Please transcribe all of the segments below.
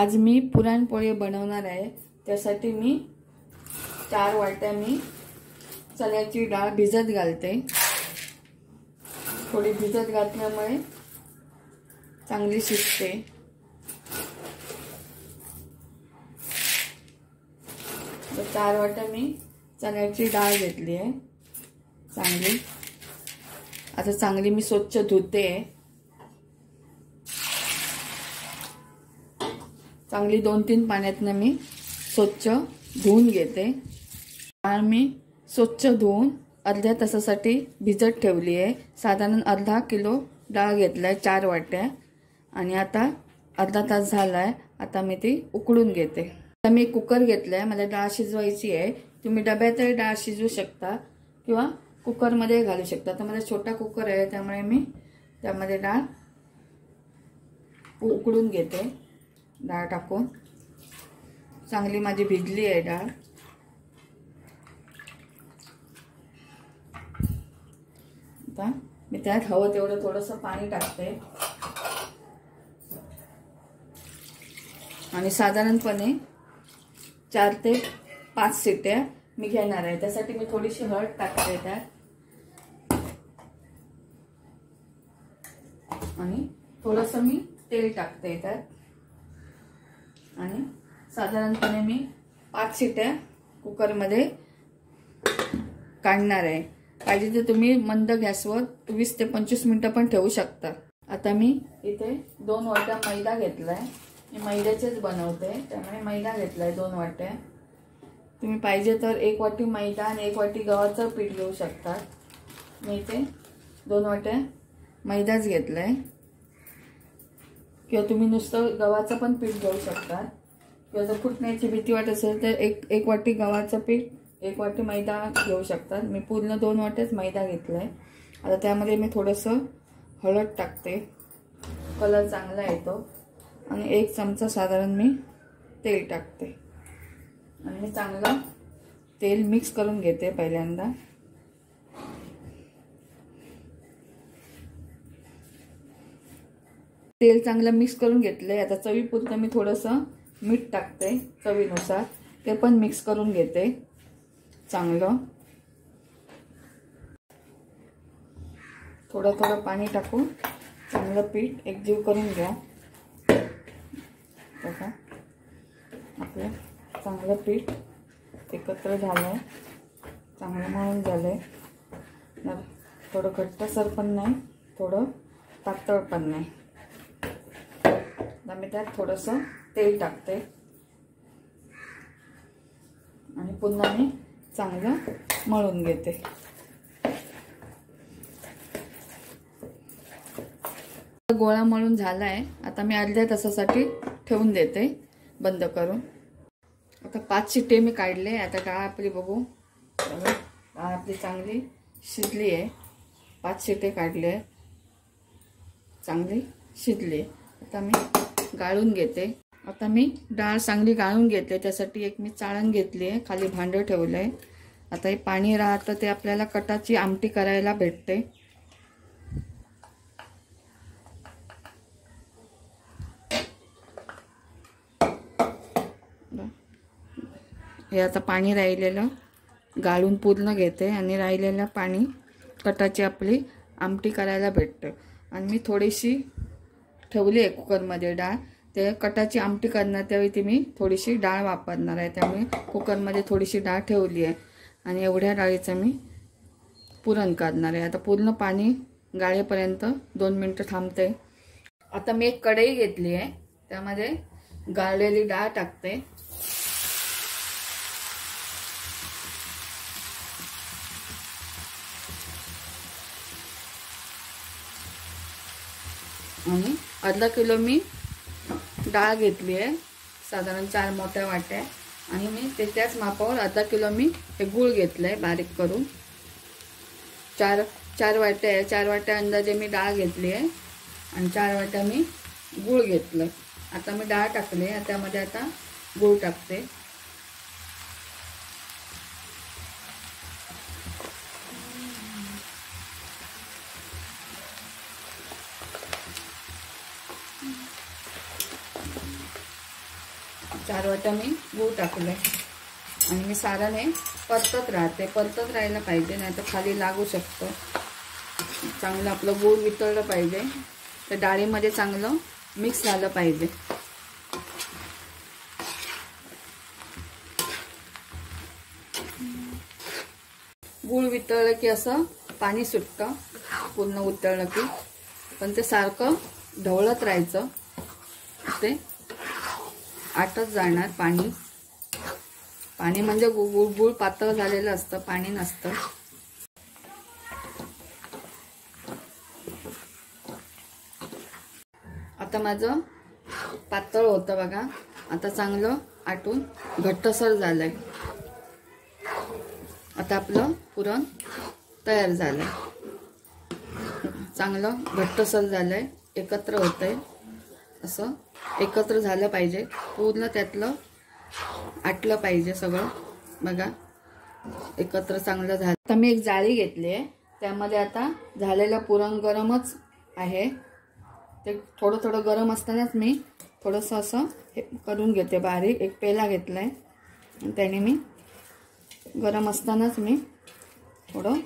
आज मी पुरणपोळी बनवणार आहे। त्यासाठी मी 4 वाट्या मी चण्याची डाळ भिजत घालते। थोडी भिजत घातल्यामुळे चांगली शिजते। तर 4 वाट्या मी चण्याची डाळ घेतली आहे चांगली। आता चांगली मी स्वच्छ धुते। चांगली 2-3 पाण्यातनं मी स्वच्छ धुवून घेते। डाळ मी स्वच्छ धुवून अर्ध्या तासासाठी भिजत ठेवली आहे। साधारण अर्धा किलो डाळ घेतलाय 4 वाट्या आणि आता अर्धा तास झालाय। आता मी ती उकळून घेते। आता मी कुकर घेतलाय, मला डाळ शिजवायची आहे। तुम्ही डब्यातही डाळ शिजवू शकता किंवा कुकर मध्ये घालू शकता। तर माझा छोटा कुकर आहे त्यामुळे मी त्यामध्ये डाळ उकळून घेते। डाळ टाकून चांगली माझी भिजली आहे डाळ। आता मी त्यात हवं तेवढं थोडंसं पाणी टाकते आणि साधारणपणे 4 ते 5 शिट्या मी घेणार आहे। त्यासाठी मी थोडीशी हळद टाकते त्यात आणि थोडंसं मी तेल टाकते त्यात आणि साधारणपणे मी 5 शिट्या कुकर मध्ये काढणार आहे। पाहिजे तर तुम्ही मंद गॅसवर 20 ते 25 मिनिटं पण ठेवू शकता। आता मी इथे 2 वाट्या मैदा घेतलाय। मी मैद्याचेच बनवते त्यामुळे मैदा घेतलाय 2 वाट्या। तुम्ही पाहिजे तर 1 वाटी मैदा आणि 1 वाटी गव्हाचं पीठ घेऊ शकता। मी इथे 2 वाट्या मैदाच घेतलाय किंवा तुम्ही नुसतं गव्हाचं पण पीठ घेऊ शकता किंवा जर फुटण्याची भीती वाटत असेल तर एक वाटी गव्हाचं पीठ 1 वाटी मैदा घेऊ शकता। मी पूर्ण 2 वाट्याच मैदा घेतलाय। आता त्यामध्ये मी थोडंसं हळद टाकते, कलर चांगला येतो आणि 1 चमचा साधारण मी तेल टाकते आणि मी चांगलं तेल मिक्स करून घेते पहिल्यांदा। तेल चांगलं मिक्स करून घेतलंय। आता चवीपुरतं मी थोडंसं मीठ टाकते चवीनुसार, ते पण मिक्स करून घेते चांगलं। थोडं थोडं पाणी टाकून चांगलं पीठ एकजीव करून घ्या। बघा आपलं चांगलं पीठ एकत्र झालंय, चांगलं मळून झालंय। थोडं घट्टसर पण नाही, थोडं पातळ पण नाही। मी त्यात थोडंसं तेल टाकते आणि पुन्हा मी चांगलं मळून घेते। गोळा मळून झालाय। आता मी अर्ध्या तासासाठी ठेवून देते बंद करून। आता 5 शिट्टे मी काढले। आता डाळ आपली बघू, डाळ आपली चांगली शिजली आहे। 5 शिट्टे काढले, चांगली शिजली। आता मी गाळून घेते। आता मी डाळ चांगली गाळून घेतली, त्यासाठी एक मी चाळण घेतली आहे, खाली भांडं ठेवलंय। आता हे पाणी राहतं ते आपल्याला कटाची आमटी करायला भेटते। हे आता पाणी राहिलेलं गाळून पूर्ण घेते आणि राहिलेलं पाणी कटाची आपली आमटी करायला भेटते। आणि मी थोडीशी ठेवली आहे कुकरमध्ये डाळ, ते कटाची आमटी करणार त्यावेळी ती मी थोडीशी डाळ वापरणार आहे, त्यामुळे कुकरमध्ये थोडीशी डाळ ठेवली आहे आणि एवढ्या डाळीचं मी पुरण करणार आहे। आता पूर्ण पाणी गाळेपर्यंत 2 मिनिटं थांबते। आता मी एक कढई घेतली आहे, त्यामध्ये गाळलेली डाळ टाकते आणि अर्धा किलो मी डाळ घेतली आहे, साधारण 4 मोठ्या वाट्या। आणि मी त्याच मापावर अर्धा किलो मी हे गूळ घेतलाय बारीक करून। 4 वाट्या आहे, 4 वाट्या अंदाजे मी डाळ घेतली आहे आणि 4 वाट्या मी गूळ घेतलं। आता मी डाळ टाकली, त्यामध्ये आता गूळ टाकते। 4 वाट्या मी गूळ टाकले आणि मी सारण हे परतत राहते. परतत राहायला पाहिजे, नाही तर खाली लागू शकतं. चांगलं आपलं गूळ वितळलं पाहिजे, तर डाळीमध्ये चांगलं मिक्स झालं पाहिजे. गूळ वितळलं की असं पाणी सुटतं पूर्ण उतळलं की, पण ते सारखं ढवळत राहायचं, ते आटत जाणार. पाणी म्हणजे गूळ पातळ झालेलं असतं, पाणी नसतं. आता माझं पातळ होतं बघा, आता चांगलं आटून घट्टसर झालंय. आता आपलं पुरण तयार झालंय, चांगलं घट्टसर झालंय, एकत्र होतंय. असं एकत्र झालं पाहिजे, पूर्ण त्यातलं आटलं पाहिजे सगळं. बघा एकत्र चांगलं झालं. आता मी एक जाळी घेतली आहे, त्यामध्ये आता झालेलं पुरण गरमच आहे, ते थोडं थोडं गरम असतानाच मी थोडंसं असं हे करून घेते. बारीक एक पेला घेतला आहे, त्याने मी गरम असतानाच मी थोडं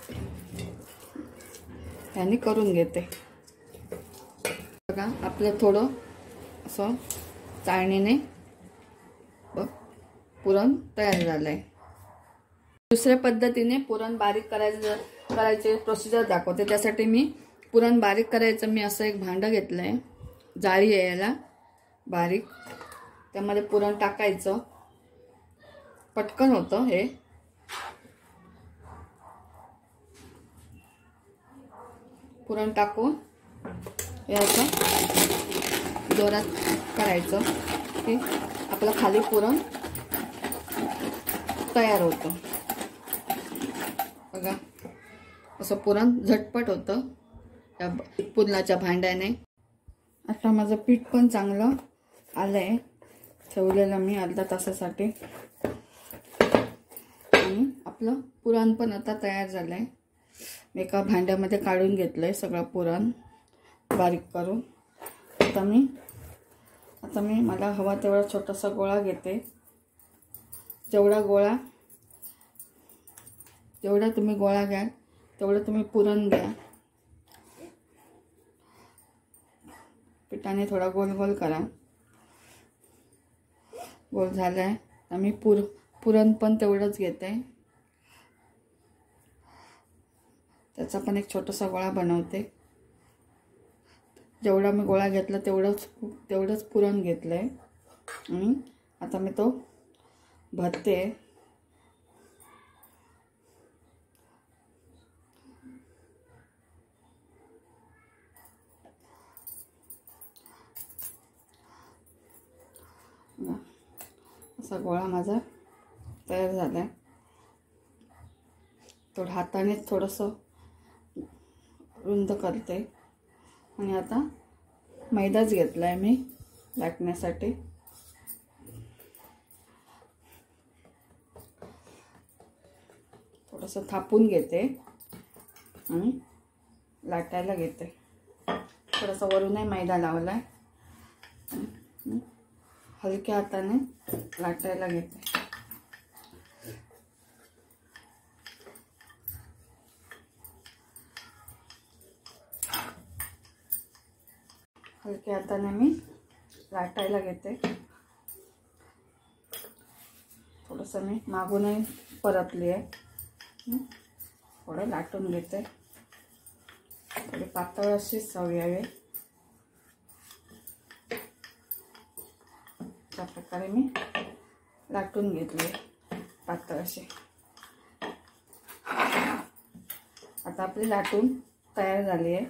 त्याने करून घेते. बघा आपलं थोडं असं चाळणीने पुरण तयार झालंय. दुसऱ्या पद्धतीने पुरण बारीक करायचे प्रोसिजर दाखवते. त्यासाठी मी पुरण बारीक करायचं, मी असं एक भांडं घेतलंय, जाळी आहे याला बारीक, त्यामध्ये पुरण टाकायचं. पटकन होतं हे. पुरण टाकून हे असं जोरात करायचं की आपलं खाली पुरण तयार होतं. बघा असं पुरण झटपट होतं या पुरणाच्या भांड्याने. आता माझं पीठ पण चांगलं आलंय, ठेवलेलं मी अर्धा तासासाठी, आणि आपलं पुरण पण आता तयार झालंय. मी एका भांड्यामध्ये काढून घेतलंय सगळं पुरण बारीक करून. आता मी मला हवा तेवढा छोटासा गोळा घेते. जेवढा तुम्ही गोळा घ्याल तेवढं तुम्ही पुरण घ्या. पिठाने थोडा गोल गोल करा. गोल झालाय, मी पुरण पण तेवढंच घेते. त्याचा पण एक छोटासा गोळा बनवते. जेवढा मी गोळा घेतला तेवढंच पुरण घेतलंय, आणि आता मी तो भरते. असा गोळा माझा तयार झालाय. थोडं हाताने थोडंसं रुंद करते, आणि आता मैदाच घेतलाय मी लाटण्यासाठी. थोडंसं थापून घेते आणि लाटायला घेते. थोडासा वरूनही मैदा लावलाय, हलक्या हाताने लाटायला घेते. हलक्या हाताने मी लाटायला घेते. थोडंसं मी मागूनही परतली आहे, थोडं लाटून घेते. थोडी पातळ अशीच हवी आहे. त्या प्रकारे मी लाटून घेतले पातळ असे. आता आपली लाटून तयार झाली आहे.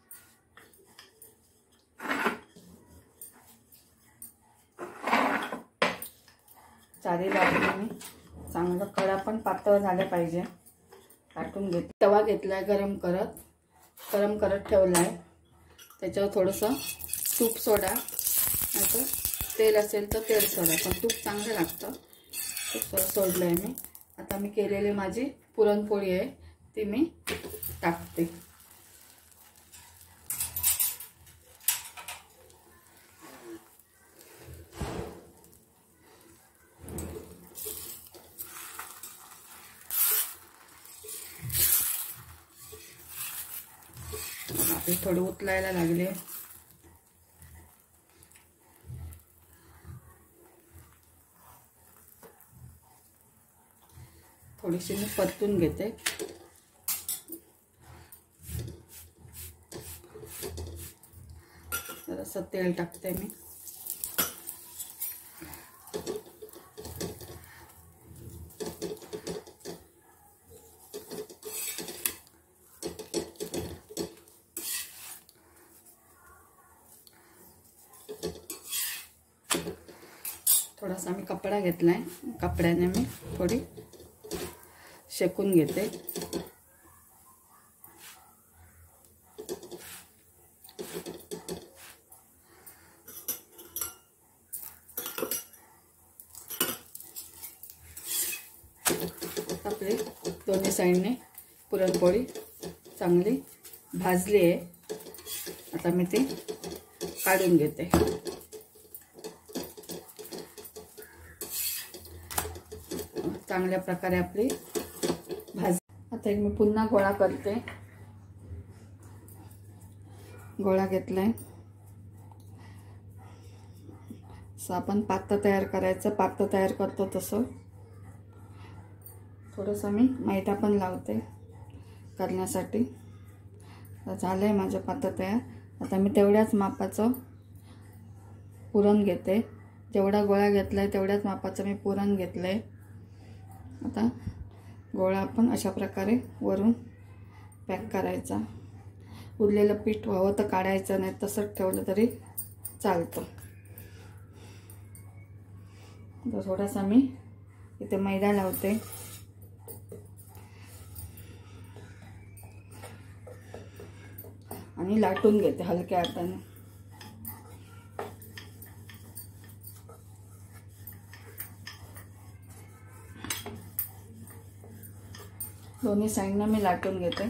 चारी बाजूने मी चांगलं, कडा पण पातळ झालं पाहिजे, लाटून घेत. तवा घेतलाय गरम करत ठेवलाय. त्याच्यावर थोडंसं तूप सोडा, नाहीतर तेल असेल तर तेल सोडा, पण तूप चांगलं लागतं. तूप सोडलंय मी. आता मी केलेली माझी पुरणपोळी आहे ती मी टाकते. आपली थोडी उतलायला लागली. थोडीशी मी परतून घेते. जरासं तेल टाकते मी. थोडासा मी कपडा घेतलाय. कपड्याने मी थोडी शेकून घेते. आपली दोन्ही साईडने पुरणपोळी चांगली भाजली आहे. आता मी ती काढून घेते. चांगल्या प्रकारे आपली भाज. आता एक मी पुन्हा गोळा करते. गोळा घेतलाय. असं आपण पातळ तयार करायचं. पातळ तयार करतो तसं. थोडंसं मी मैदा पण लावते करण्यासाठी. झालंय माझं पातळ तयार. आता मी तेवढ्याच मापाचं पुरण घेते. जेवढा गोळा घेतलाय तेवढ्याच मापाचं मी पुरण घेतलंय. आता गोळा आपण अशा प्रकारे वरून पॅक करायचा. उरलेलं पीठ व्हावं तर काढायचं, नाही तसंच ठेवलं तरी चालतं. तर थोडासा मी इथे मैदा लावते. आणि लाटून घेते हलक्या हाताने. दोन्ही साईडने मी लाटून घेते.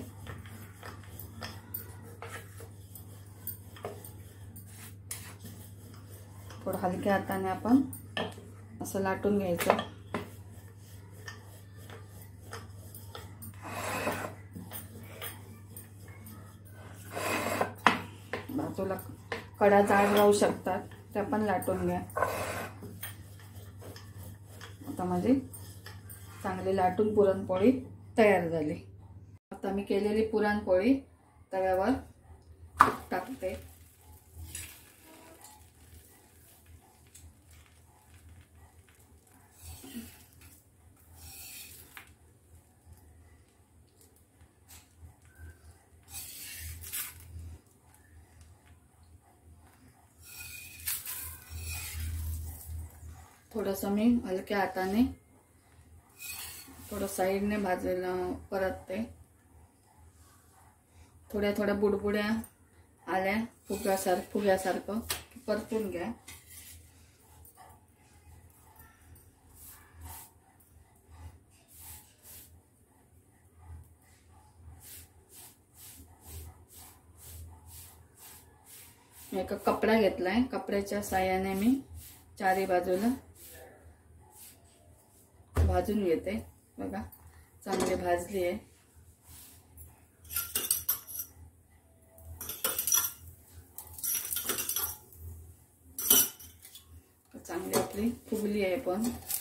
थोडं हलक्या हाताने आपण असं लाटून घ्यायचं. बाजूला कडा जाड राहू शकतात, त्या पण लाटून घ्या. आता माझी चांगली लाटून पुरणपोळी तयार झाली. आता मी केलेली पुरणपोळी तव्यावर टाकते. थोडंसं मी हलक्या हाताने थोडं साईडने भाजायला परतते. थोड्या थोड्या बुडबुड्या आल्या फुग्यासारखं परतून घ्या. एक कपडा घेतलाय. कपड्याच्या साहाय्याने मी चारी बाजूला भाजून घेते. बघा चांगली भाजली आहे. चांगली आपली फुगली आहे. पण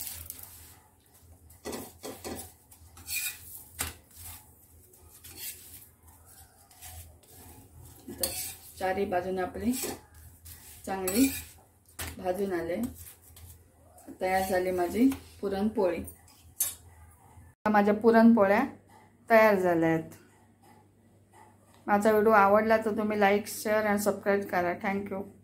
चारी बाजूने आपली चांगली भाजून आले. तयार झाली माझी पुरणपोळी. माझ्या पुरणपोळ्या तयार झाल्या आहेत. माझा व्हिडिओ आवडला तर तुम्ही लाईक, शेअर आणि सबस्क्राईब करा. थँक्यू.